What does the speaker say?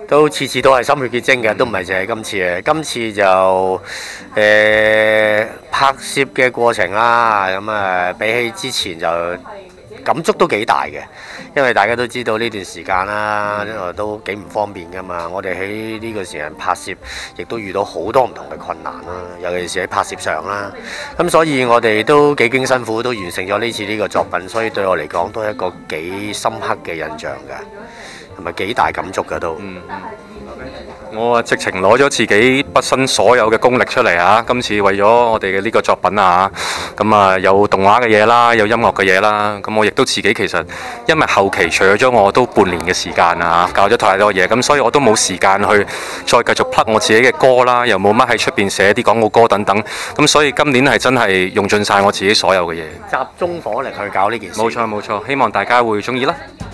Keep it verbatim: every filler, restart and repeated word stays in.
都次次都係心血結晶嘅，都唔係淨係今次嘅。今次就誒、呃、拍攝嘅過程啦，咁啊比起之前就感觸都幾大嘅，因為大家都知道呢段時間啦，因為都幾唔方便噶嘛。我哋喺呢個時間拍攝，亦都遇到好多唔同嘅困難啦，尤其是喺拍攝上啦。咁所以我哋都幾經辛苦，都完成咗呢次呢個作品，所以對我嚟講都係一個幾深刻嘅印象㗎。同埋幾大感觸㗎都。 嗯我啊直情攞咗自己畢生所有嘅功力出嚟啊！今次為咗我哋嘅呢個作品啊，咁啊有動畫嘅嘢啦，有音樂嘅嘢啦，咁我亦都自己其實因為後期除咗我都半年嘅時間啊，教咗太多嘢，咁所以我都冇時間去再繼續 plug 我自己嘅歌啦，又冇乜喺出邊寫啲廣告歌等等，咁所以今年係真係用盡晒我自己所有嘅嘢， 集中火力去搞呢件事。 冇錯冇錯，希望大家會中意啦。